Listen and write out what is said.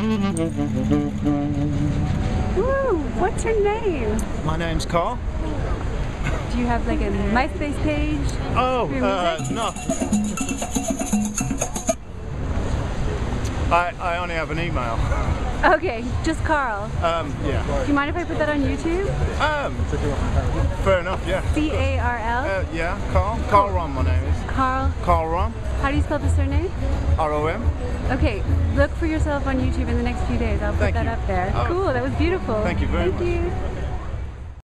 Woo! What's your name? My name's Carl. Do you have like a MySpace page? Oh, no. I only have an email. Okay, just Carl. Yeah. Do you mind if I put that on YouTube? Fair enough, yeah. C-A-R-L? Yeah, Carl. Carl Rom, my name is. Carl? Carl Rom. How do you spell the surname? R-O-M. Okay, look for yourself on YouTube in the next few days. I'll put Thank that you. up there. Oh. Cool, that was beautiful. Thank you very much. Thank you.